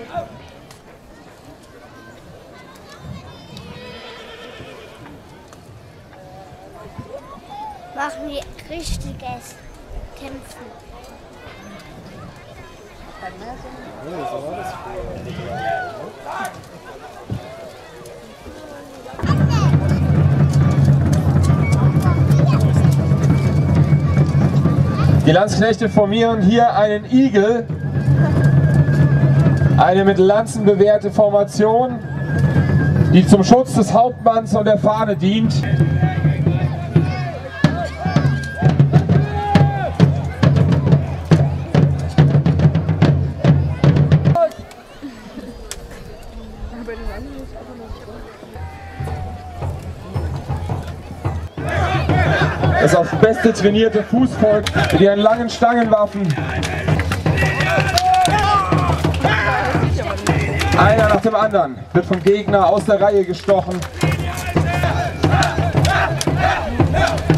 Machen wir richtiges Kämpfen. Die Landsknechte formieren hier einen Igel, eine mit Lanzen bewehrte Formation, die zum Schutz des Hauptmanns und der Fahne dient. Das aufs Beste trainierte Fußvolk mit ihren langen Stangenwaffen. Einer nach dem anderen wird vom Gegner aus der Reihe gestochen.